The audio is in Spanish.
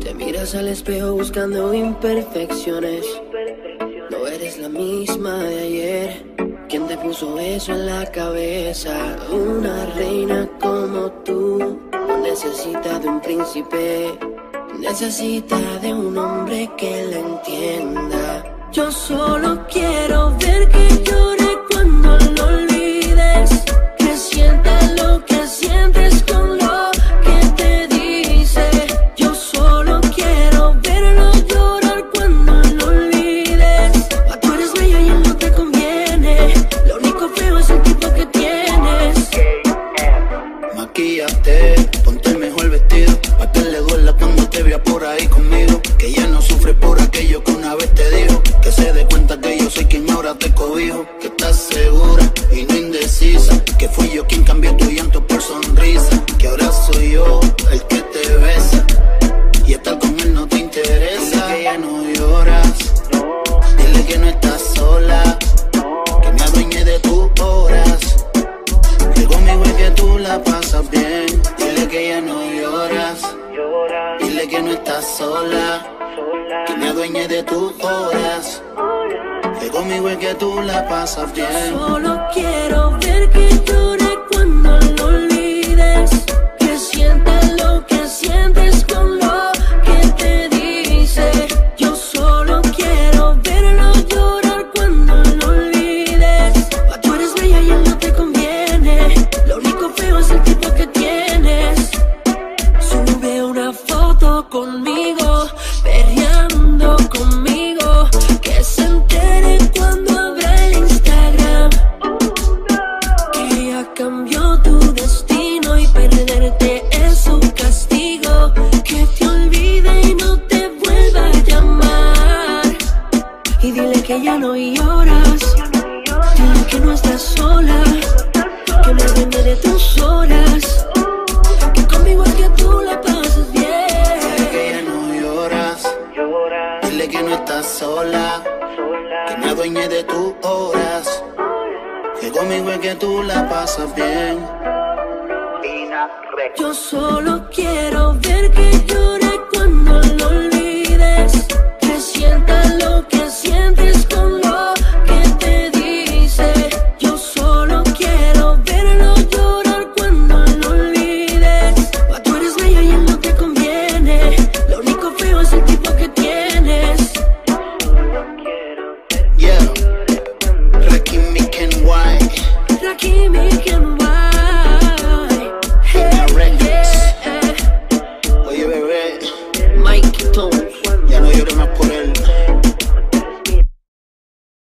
Te miras al espejo buscando imperfecciones. No eres la misma de ayer. ¿Quién te puso eso en la cabeza? Una reina como tú no necesita de un príncipe, necesita de un hombre que la entienda. Yo solo quiero ver que llore cuando lo olvides, que sienta lo que sientes con lo que te dice. Yo solo quiero verlo llorar cuando lo olvides. Tú eres bella y él no te conviene, lo único feo es el tipo que tienes. Maquíllate, ponte el mejor vestido, pa' que le duela cuando te vea por ahí conmigo. Que ya no sufre por aquello que una vez te dijo, que se dé cuenta que yo soy quien ahora te cobijo. Que estás segura y no indecisa, que fui yo quien cambió tu llanto por sonrisa. Que ahora soy yo el que te besa, y estar con él no te interesa. Dile que ya no lloras, dile que no estás sola, que me adueñe de tus horas, que conmigo es que tú la pasas bien. Dile que ya no lloras, dile que no estás sola, que me adueñe de tus horas, que conmigo es que tú la pasas bien. Solo quiero ver que llore cuando lo olvides, que sienta lo que sientes con lo que te dice. Yo solo quiero verlo llorar cuando lo olvides. Tú eres bella y él no te conviene, lo único feo es el tipo que tienes. Sube una foto conmigo, perreando conmigo, que se entere cuando abra el Instagram, que ya cambió tu destino y perderte es su castigo. Que te olvide y no te vuelva a llamar. Y dile que ya no lloras, dile que no estás sola, que me duele de tus horas, que conmigo es que tú la pasas bien. Dile que ya no lloras, dile que no estás sola, que me adueñe de tus horas, que conmigo es que tú la pasas bien. Yo solo quiero ver que